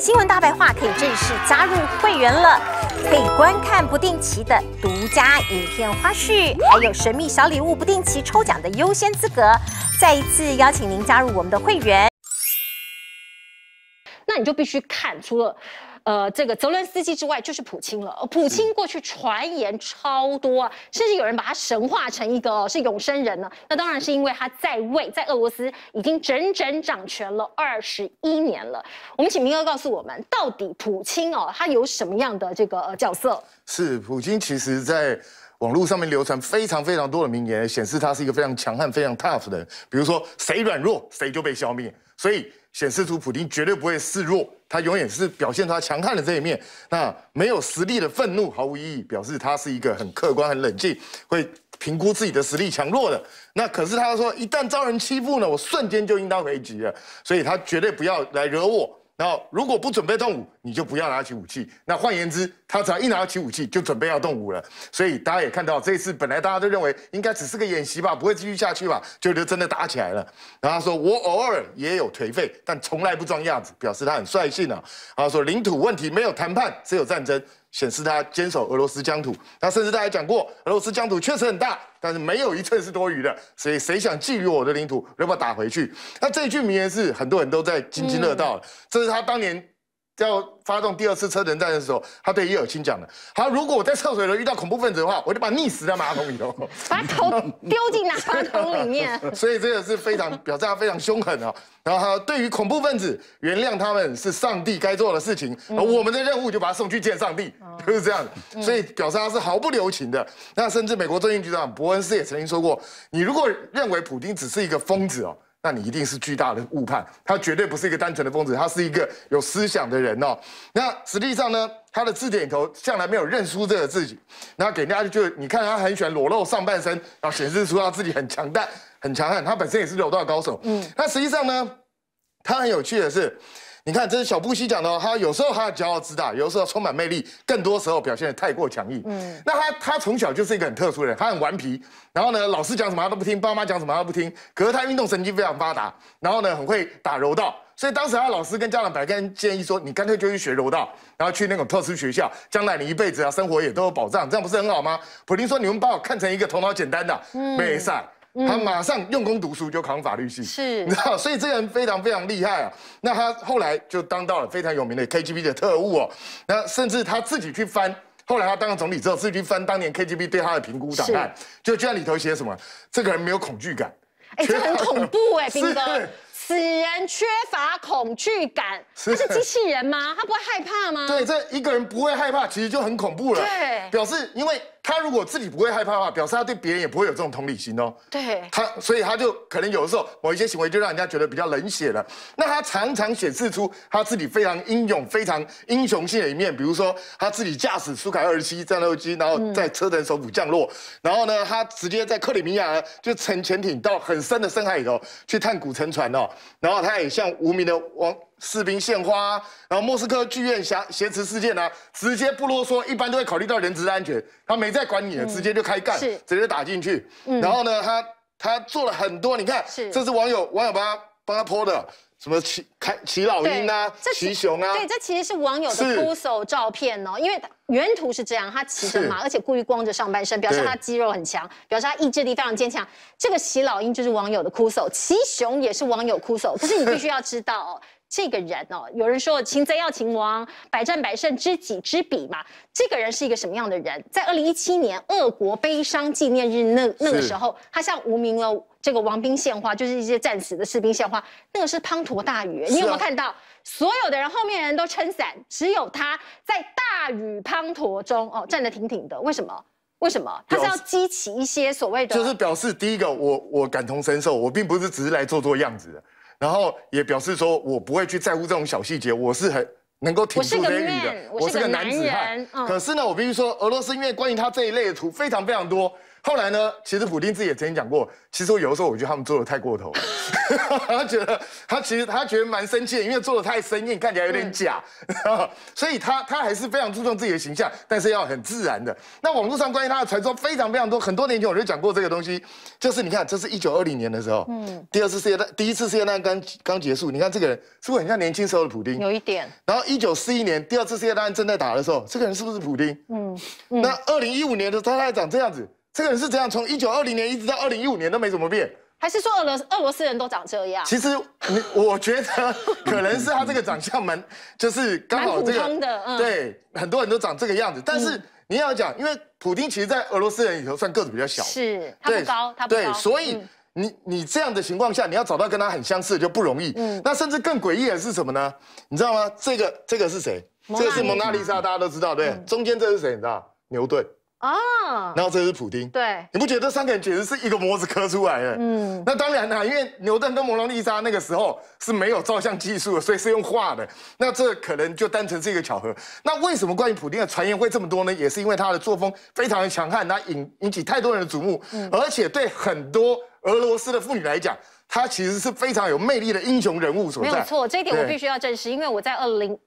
新闻大白话可以正式加入会员了，可以观看不定期的独家影片花絮，还有神秘小礼物不定期抽奖的优先资格。再一次邀请您加入我们的会员。 那你就必须看，除了这个泽伦斯基之外，就是普京了。普京过去传言超多，甚至有人把他神化成一个是永生人呢。那当然是因为他在位，在俄罗斯已经整整掌权了21年了。我们请明哥告诉我们，到底普京他有什么样的这个角色？ 是普京，其实在网络上面流传非常多的名言，显示他是一个非常强悍、非常 tough 的人。比如说，谁软弱，谁就被消灭。所以显示出普丁绝对不会示弱，他永远是表现出他强悍的这一面。那没有实力的愤怒毫无意义，表示他是一个很客观、很冷静，会评估自己的实力强弱的。那可是他说，一旦遭人欺负呢，我瞬间就应当回击了。所以他绝对不要来惹我。然后，如果不准备动武，你就不要拿起武器。那换言之，他只要一拿起武器，就准备要动武了。所以大家也看到，这一次本来大家都认为应该只是个演习吧，不会继续下去吧，就真的打起来了。然后他说：“我偶尔也有颓废，但从来不装样子，表示他很率性啊。”然后说：“领土问题没有谈判，只有战争。”显示他坚守俄罗斯疆土。他甚至他还讲过，俄罗斯疆土确实很大，但是没有一寸是多余的。所以谁想觊觎我的领土，我就把它打回去。那这一句名言是很多人都在津津乐道的。这是他当年要发动第2次车臣战的时候，他对叶尔钦讲的。他如果我在厕所里遇到恐怖分子的话，我就把他溺死在马桶里头， 把头丢进马桶里面。 所以这个是非常表示他非常凶狠啊。然后他对于恐怖分子，原谅他们是上帝该做的事情，而我们的任务就把他送去见上帝，就是这样。所以表示他是毫不留情的。那甚至美国中情局长伯恩斯也曾经说过，你如果认为普丁只是一个疯子哦，那你一定是巨大的误判，他绝对不是一个单纯的疯子，他是一个有思想的人哦。那实际上呢，他的字典里头向来没有认输这个字，然后给人家就你看他很喜欢裸露上半身，然后显示出他自己很强大、很强悍，他本身也是柔道高手。那实际上呢，他很有趣的是。你看，这是小布希讲的哦，他有时候他骄傲自大，有时候充满魅力，更多时候表现得太过强硬。那他从小就是一个很特殊的人，他很顽皮，然后呢，老师讲什么他都不听，爸妈讲什么他都不听。可是他运动神经非常发达，然后呢，很会打柔道。所以当时他老师跟家长本来跟建议说，你干脆就去学柔道，然后去那种特殊学校，将来你一辈子生活也都有保障，这样不是很好吗？普丁说，你们把我看成一个头脑简单的，没事。他马上用功读书，就考上法律系， 是， 你知道，所以这个人非常厉害啊。那他后来就当到了非常有名的 KGB 的特务哦。那甚至他自己去翻，后来他当了总理之后，自己去翻当年 KGB 对他的评估档案，就居然里头写什么，这个人没有恐惧感。 这很恐怖彬哥。此人缺乏恐惧感，他是机器人吗？他不会害怕吗？ 对，这一个人不会害怕，其实就很恐怖了。 对， 表示因为他如果自己不会害怕的话，表示他对别人也不会有这种同理心哦。 对， 所以他就可能有的时候某一些行为就让人家觉得比较冷血了。那他常常显示出他自己非常英勇、非常英雄性的一面，比如说他自己驾驶苏凯27战斗机，然后在车臣首府降落，然后呢，他直接在克里米亚就乘潜艇到很深的深海里头去探古沉船哦，然后他也向无名的士兵献花，然后莫斯科剧院挟持事件啊，直接不啰嗦，一般都会考虑到人质的安全，他没再管你了，直接就开干，直接打进去。然后呢，他做了很多，你看，这是网友帮他 po 的。什么骑老鹰啊，骑熊啊， 对，这其实是网友的酷手照片哦。因为原图是这样，他骑着马，而且故意光着上半身，表示他肌肉很强，表示他意志力非常坚强。这个骑老鹰就是网友的酷手，骑熊也是网友酷手。可是你必须要知道哦。这个人哦，有人说擒贼要擒王，百战百胜，知己知彼嘛。这个人是一个什么样的人？在2017年俄国悲伤纪念日那个时候，他向无名的这个亡兵献花，就是一些战死的士兵献花，那个是滂沱大雨。你有没有看到？所有的人后面的人都撑伞，只有他在大雨滂沱中站得挺挺的。为什么？为什么？他是要激起一些所谓的， 就是表示第一个，我感同身受，我并不是只是来做样子的。然后也表示说，我不会去在乎这种小细节，我是很能够挺住这些雨的， 我是个男子汉。 可是呢，我必须说，俄罗斯因为关于他这一类的图非常多， 后来呢，其实普丁自己也曾经讲过，其实有的时候我觉得他们做的太过头了，他觉得蛮生气的，因为做的太生硬，看起来有点假，所以他还是非常注重自己的形象，但是要很自然的。那网络上关于他的传说非常非常多，很多年前我就讲过这个东西，就是你看，这是1920年的时候，第一次世界大战刚结束，你看这个人是不是很像年轻时候的普丁？ 有一点。 然后1941年第2次世界大战正在打的时候，这个人是不是普丁？那2015年的时候他还长这样子，这个人是怎样？从1920年一直到2015年都没怎么变。还是说俄罗斯人都长这样？ 其实我觉得可能是他这个长相就是刚好这个，对，很多人都长这个样子。但是你要讲，因为普丁其实，在俄罗斯人里头算个子比较小， 是他不高，他不高， 对，所以你这样的情况下，你要找到跟他很相似的就不容易。那甚至更诡异的是什么呢？你知道吗？这个是谁？这个是蒙娜丽莎，大家都知道，对。中间这是谁？你知道？牛顿。然后这是普丁， 对， 你不觉得这3个人简直是一个模子刻出来的？那当然啦，因为牛顿跟蒙娜丽莎那个时候是没有照相技术的，所以是用画的。那这可能就单纯是一个巧合。那为什么关于普丁的传言会这么多呢？也是因为他的作风非常的强悍，他引起太多人的瞩目，而且对很多俄罗斯的妇女来讲，他其实是非常有魅力的英雄人物所在。 没有错，这一点我必须要证实，因为我在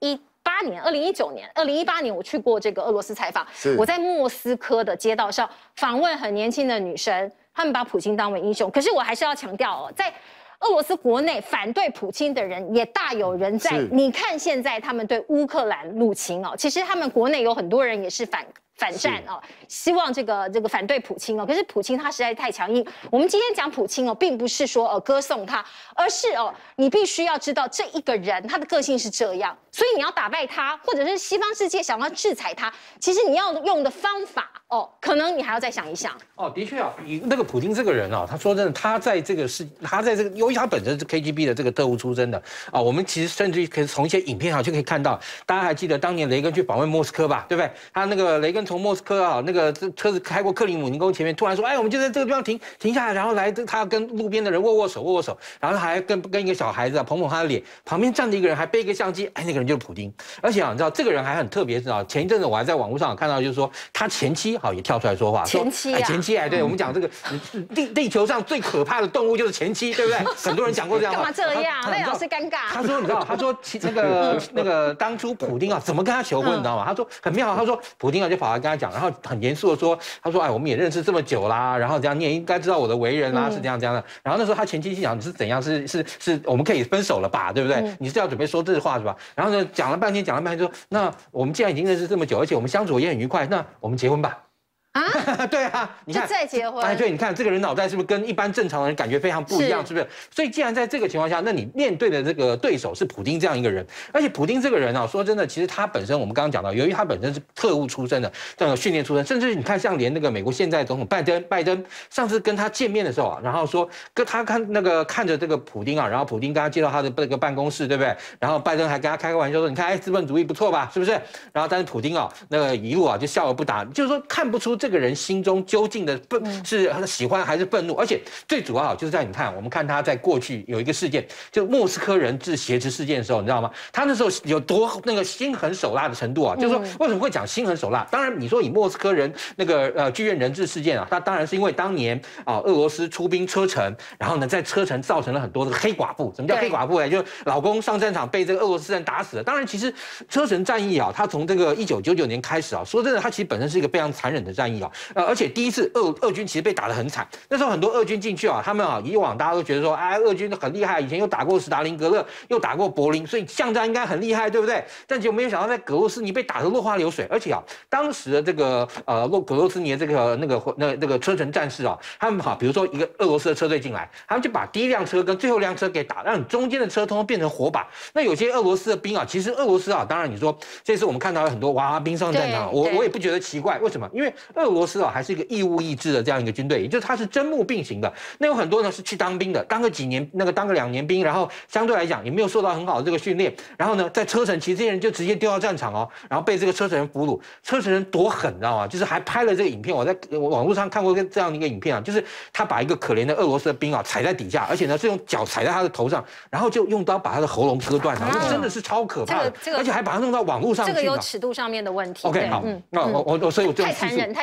2018年我去过这个俄罗斯采访，我在莫斯科的街道上访问很年轻的女生，她们把普京当为英雄。可是我还是要强调在俄罗斯国内反对普京的人也大有人在。你看现在他们对乌克兰入侵其实他们国内有很多人也是反战希望这个反对普京可是普京他实在太强硬。我们今天讲普京并不是说歌颂他，而是你必须要知道这一个人他的个性是这样，所以你要打败他，或者是西方世界想要制裁他，其实你要用的方法可能你还要再想一想。 的确你那个普丁这个人他说真的，他在这个由于他本身是 KGB 的这个特务出身的我们其实甚至可以从一些影片就可以看到，大家还记得当年雷根去访问莫斯科吧，对不对？他那个雷根从莫斯科那个车子开过克里姆林宫前面，突然说，我们就在这个地方停下来，然后来他跟路边的人握手，然后还跟一个小孩子捧他的脸，旁边站着一个人还背一个相机，那个人就是普丁。而且你知道这个人还很特别，前一阵子我还在网络上看到，就是说他前妻也跳出来说话， 前妻对，我们讲这个地球上最可怕的动物就是前妻，对不对？很多人讲过这样话。 干嘛这样？赖老师尴尬。 他说，你知道，他说那个当初普丁怎么跟他求婚，你知道吗？他说很妙，他说普丁就跑来跟他讲，然后很严肃的说，他说我们也认识这么久啦，然后这样你也应该知道我的为人啦，是这样的。然后那时候他前妻心想，你是怎样？是我们可以分手了吧，对不对？你是要准备说这话是吧？然后呢讲了半天说，那我们既然已经认识这么久，而且我们相处也很愉快，那我们结婚吧。对啊，你看再结婚， 对，你看这个人脑袋是不是跟一般正常人感觉非常不一样，是不是？所以既然在这个情况下，那你面对的这个对手是普丁这样一个人，而且普丁这个人说真的，其实他本身我们刚刚讲到，由于他本身是特务出身的，这样训练出身，甚至你看像连那个美国现在总统拜登上次跟他见面的时候然后说跟他看着这个普丁然后普丁跟他介绍他的这个办公室，对不对？然后拜登还跟他开个玩笑说，你看资本主义不错吧，是不是？然后但是普丁那个一路就笑而不答，就是说看不出这个人心中究竟的是喜欢还是愤怒，而且最主要就是在我们看他在过去有一个事件，就莫斯科人质挟持事件的时候，你知道吗？他那时候有多那个心狠手辣的程度就是说为什么会讲心狠手辣？当然你说以莫斯科人那个剧院人质事件那当然是因为当年俄罗斯出兵车臣，然后呢在车臣造成了很多的黑寡妇。什么叫黑寡妇呢？就是老公上战场被这个俄罗斯人打死了。当然其实车臣战役他从这个1999年开始说真的，他其实本身是一个非常残忍的战役而且第一次俄军其实被打得很惨，那时候很多俄军进去他们以往大家都觉得说俄军很厉害，以前又打过斯大林格勒，又打过柏林，所以巷战应该很厉害，对不对？但结果没有想到在格罗斯尼被打得落花流水，而且当时的这个格罗斯尼的这个那个车臣战士他们比如说一个俄罗斯的车队进来，他们就把第一辆车跟最后一辆车给打，让你中间的车通通变成火把。那有些俄罗斯的兵其实俄罗斯当然你说这次我们看到有很多娃娃兵上战场，我也不觉得奇怪，为什么？因为俄罗斯还是一个义务役制的这样一个军队，也就是它是征募并行的。那有很多呢是去当兵的，当个几年，当个2年兵，然后相对来讲也没有受到很好的这个训练，然后呢在车臣其实这些人就直接丢到战场然后被这个车臣人俘虏。车臣人多狠，你知道吗？就是还拍了这个影片，我在网络上看过这样的一个影片就是他把一个可怜的俄罗斯的兵踩在底下，而且呢是用脚踩在他的头上，然后就用刀把他的喉咙割断，真的是超可怕的，而且还把他弄到网络上去。 这个有尺度上面的问题。 OK， 好，所以我太残忍，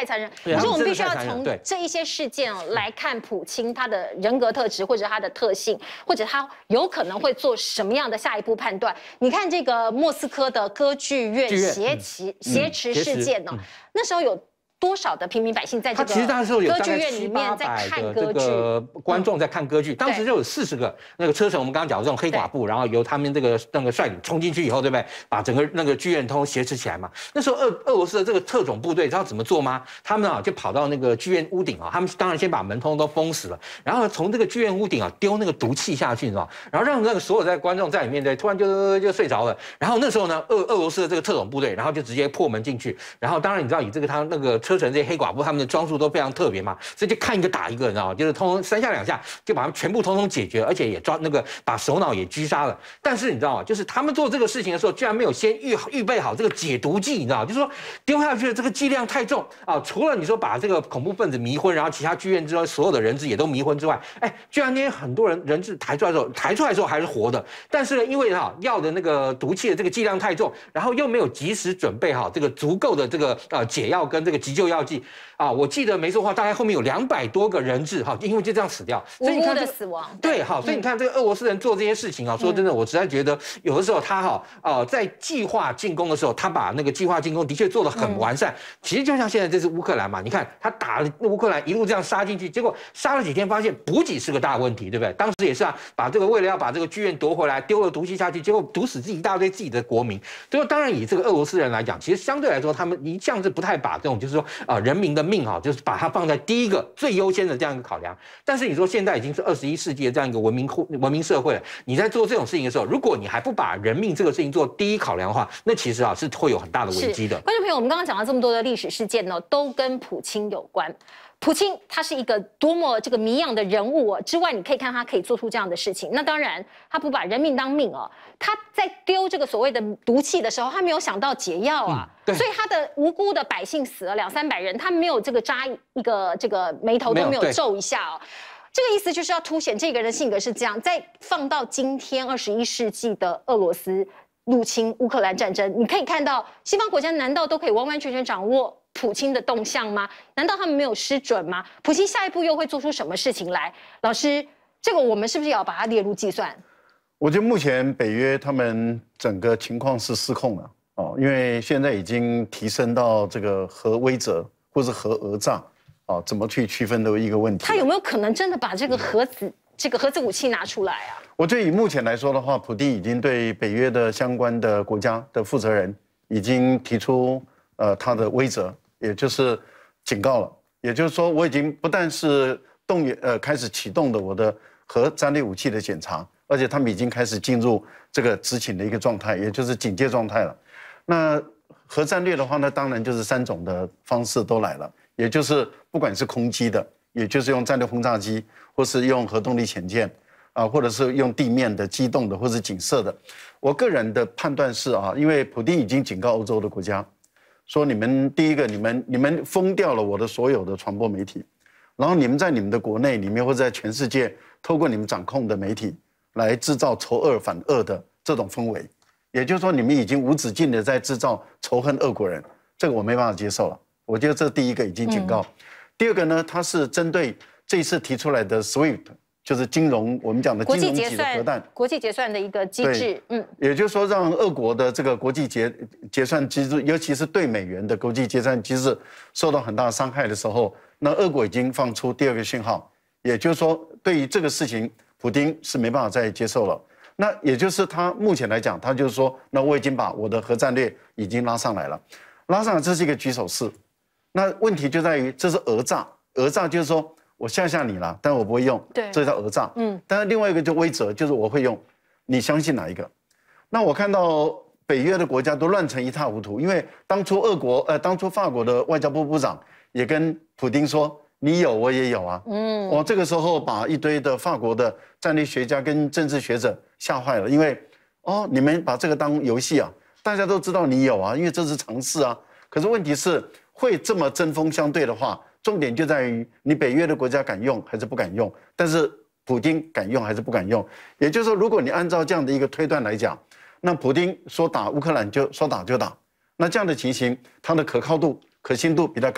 太残忍。可是我们必须要从这一些事件来看普京他的人格特质，或者他的特性，或者他有可能会做什么样的下一步判断。你看这个莫斯科的歌剧院挟持事件呢，那时候有多少的平民百姓在这个歌剧院里面在看歌剧？ 观众在看歌剧，当时就有40个那个车臣，我们刚刚讲的这种黑寡妇，然后由他们那个率领冲进去以后，对不对？把整个那个剧院通挟持起来嘛。那时候俄罗斯的这个特种部队知道怎么做吗？他们就跑到那个剧院屋顶他们当然先把门通都封死了，然后从这个剧院屋顶丢那个毒气下去，你知道，然后让那个所有的观众在里面突然就睡着了。然后那时候呢，俄罗斯的这个特种部队，然后就直接破门进去，然后当然你知道以这个他那个车臣这些黑寡妇他们的装束都非常特别嘛，所以就看一个打一个，你知道吗？就是3下2下就把他们全部通通解决，而且也把首脑也狙杀了。但是你知道吗？就是他们做这个事情的时候，居然没有先预备好这个解毒剂，你知道吗？就是说丢下去的这个剂量太重除了你说把这个恐怖分子迷昏，然后其他剧院之外所有的人质也都迷昏之外，居然那些很多人质抬出来的时候还是活的，但是呢，因为药的那个毒气的这个剂量太重，然后又没有及时准备好这个足够的这个解药跟这个急救药剂。我记得没错的话，大概后面有200多个人质因为就这样死掉， 无辜的死亡。 对，所以你看这个俄罗斯人做这些事情说真的，我实在觉得有的时候他在计划进攻的时候，他把那个计划进攻的确做得很完善。其实就像现在这次乌克兰嘛，你看他打了乌克兰一路这样杀进去，结果杀了几天发现补给是个大问题，对不对？当时也是把这个为了要把这个剧院夺回来，丢了毒气下去，结果毒死一大堆自己的国民。所以当然以这个俄罗斯人来讲，其实相对来说他们一向是不太把这种就是说人民的命就是把它放在第一个最优先的这样一个考量。但是你说现在已经是21世纪的这样一个文明社会了，你在做这种事情的时候，如果你还不把人命这个事情做第一考量的话，那其实是会有很大的危机的。 观众朋友，我们刚刚讲到这么多的历史事件呢，都跟普京有关。普京他是一个多么这个谜样的人物之外，你可以看他可以做出这样的事情。那当然，他不把人命当命他在丢这个所谓的毒气的时候，他没有想到解药所以他的无辜的百姓死了200-300人，他没有这个扎一个这个眉头都没有皱一下这个意思就是要凸显这个人的性格是这样。再放到今天21世纪的俄罗斯入侵乌克兰战争，你可以看到西方国家难道都可以完完全全掌握普京的动向吗？难道他们没有失准吗？普京下一步又会做出什么事情来？老师，这个我们是不是也要把它列入计算？ 我觉得目前北约他们整个情况是失控了因为现在已经提升到这个核威慑或是核讹诈怎么去区分的一个问题。他有没有可能真的把这个核子武器拿出来我觉得以目前来说的话，普丁已经对北约的相关的国家的负责人已经提出他的威慑，也就是警告了。也就是说，我已经不但是开始启动的我的核战略武器的检查，而且他们已经开始进入这个执勤的一个状态，也就是警戒状态了。那核战略的话呢，当然就是3种的方式都来了，也就是不管是空基的，也就是用战略轰炸机，或是用核动力潜舰或者是用地面的机动的或是警射的。我个人的判断是因为普丁已经警告欧洲的国家，说你们第一个，你们封掉了我的所有的传播媒体，然后你们在你们的国内里面或者在全世界，透过你们掌控的媒体来制造仇恶反恶的这种氛围，也就是说你们已经无止境的在制造仇恨俄国人，这个我没办法接受了。我觉得这第一个已经警告。第二个呢，它是针对这一次提出来的 SWIFT， 就是金融我们讲的金融级的核弹， 国际结算的一个机制。 也就是说让俄国的这个国际结算机制，尤其是对美元的国际结算机制受到很大的伤害的时候，那俄国已经放出第二个讯号，也就是说对于这个事情，普丁是没办法再接受了。那也就是他目前来讲，他就是说，那我已经把我的核战略已经拉上来了，这是一个举手式。那问题就在于这是讹诈，讹诈就是说我吓你了，但我不会用， 对， 这叫讹诈。但是另外一个就威慑，就是我会用，你相信哪一个？那我看到北约的国家都乱成一塌糊涂，因为当初法国的外交部部长也跟普丁说，你有我也有啊。我这个时候把一堆的法国的战略学家跟政治学者吓坏了，因为你们把这个当游戏大家都知道你有啊，因为这是常识啊。可是问题是会这么针锋相对的话，重点就在于你北约的国家敢用还是不敢用，但是普丁敢用还是不敢用。也就是说，如果你按照这样的一个推断来讲，那普丁说打乌克兰就说打就打，那这样的情形，它的可靠度、可信度比较高，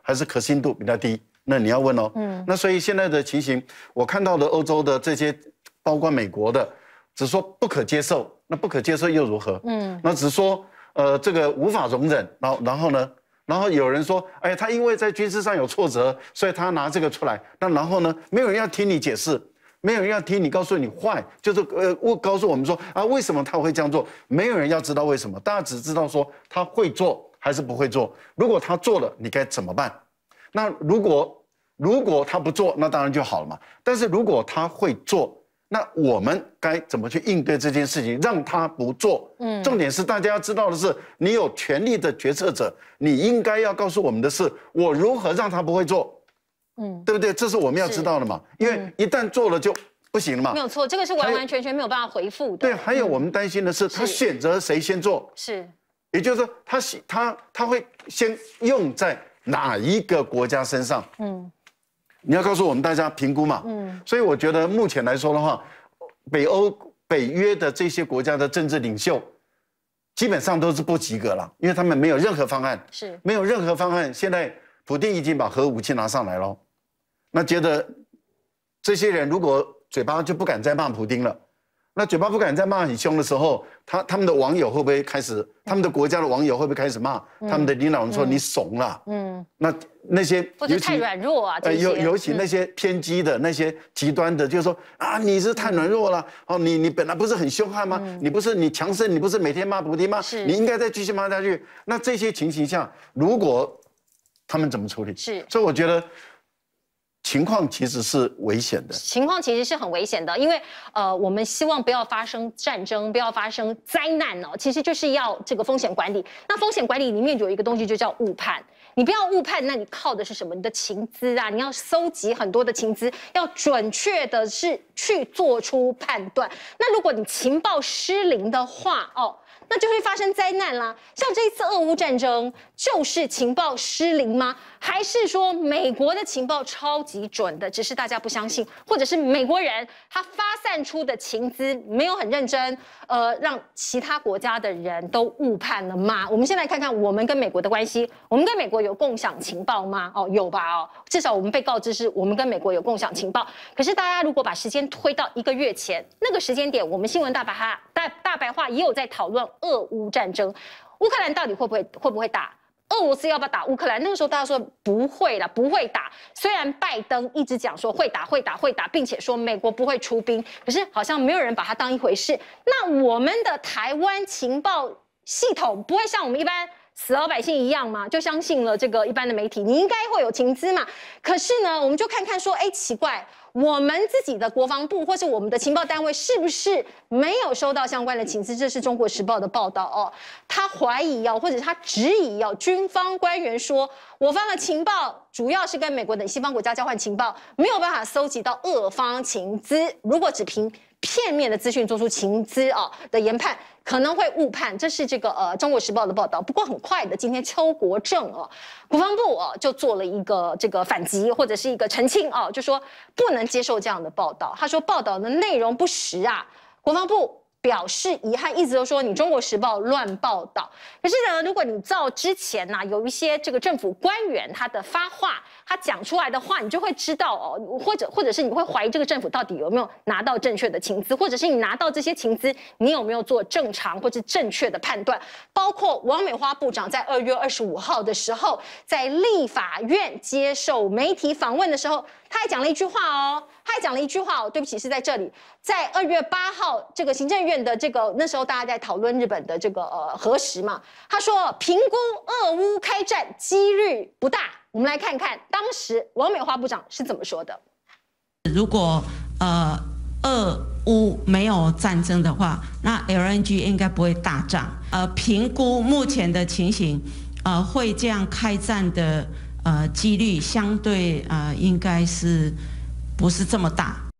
还是可信度比较低？那你要问哦。那所以现在的情形，我看到的欧洲的这些，包括美国的，只说不可接受，那不可接受又如何？那只说这个无法容忍，然后呢？然后有人说，哎，他因为在军事上有挫折，所以他拿这个出来。那然后呢？没有人要听你解释，没有人要听你告诉你坏，就是告诉我们说啊，为什么他会这样做？没有人要知道为什么，大家只知道说他会做还是不会做。如果他做了，你该怎么办？那如果他不做，那当然就好了嘛。但是如果他会做，那我们该怎么去应对这件事情，让他不做？重点是大家要知道的是，你有权力的决策者，你应该要告诉我们的是，我如何让他不会做，对不对？这是我们要知道的嘛。因为一旦做了就不行了嘛。 没有错，这个是完完全全没有办法回复的。 对，还有我们担心的是，他选择谁先做， 是， 也就是说，他会先用在哪一个国家身上？你要告诉我们大家评估嘛。所以我觉得目前来说的话，北约的这些国家的政治领袖，基本上都是不及格了，因为他们没有任何方案，没有任何方案。现在普丁已经把核武器拿上来了，那觉得这些人如果嘴巴就不敢再骂普丁了。那嘴巴不敢再骂很凶的时候，他们的网友会不会开始？他们的国家的网友会不会开始骂他们的领导人说你怂了？那些或者太软弱啊， 尤其那些偏激的、那些极端的，就是说啊，你是太软弱了哦，你本来不是很凶悍吗？你强盛，你不是每天骂普丁吗？你应该再继续骂下去。那这些情形下，如果他们怎么处理？所以我觉得。情况其实是危险的， 情况其实是很危险的，因为我们希望不要发生战争，不要发生灾难哦，其实就是要这个风险管理。那风险管理里面有一个东西就叫误判，你不要误判，那你靠的是什么？你的情资啊，你要搜集很多的情资，要准确的是去做出判断。那如果你情报失灵的话，那就会发生灾难啦。像这一次俄乌战争，就是情报失灵吗？还是说美国的情报超级准的，只是大家不相信，或者是美国人他发散出的情资没有很认真，让其他国家的人都误判了吗？我们先来看看我们跟美国的关系。我们跟美国有共享情报吗？有吧？至少我们被告知是我们跟美国有共享情报。可是大家如果把时间推到1个月前，那个时间点，我们新闻大白话也有在讨论俄乌战争，乌克兰到底会不会打？俄罗斯要不要打乌克兰？那个时候大家说不会啦，不会打。虽然拜登一直讲说会打，并且说美国不会出兵，可是好像没有人把它当一回事。那我们的台湾情报系统不会像我们一般死老百姓一样嘛，就相信了这个一般的媒体，你应该会有情资嘛。可是呢，我们就看看说，奇怪。我们自己的国防部或是我们的情报单位是不是没有收到相关的情资？这是中国时报的报道他怀疑或者他质疑军方官员说，我方的情报主要是跟美国等西方国家交换情报，没有办法搜集到俄方情资。如果只凭片面的资讯做出情资的研判，可能会误判。这是这个中国时报的报道。不过很快的，今天邱国正国防部就做了一个这个反击或者是一个澄清就说不能接受这样的报道。他说报道的内容不实啊，国防部表示遗憾，一直都说你中国时报乱报道。可是呢，如果你照之前有一些这个政府官员他的发话，他讲出来的话，你就会知道或者是你会怀疑这个政府到底有没有拿到正确的情资，或者是你拿到这些情资，你有没有做正常或者正确的判断？包括王美花部长在2月25号的时候，在立法院接受媒体访问的时候，他还讲了一句话对不起，是在这里，在2月8号这个行政院的这个那时候大家在讨论日本的这个核实嘛，他说评估俄乌开战几率不大。我们来看看当时王美花部长是怎么说的。 如果俄乌没有战争的话，那 LNG 应该不会大涨。评估目前的情形，会这样开战的几率相对应该是不是这么大。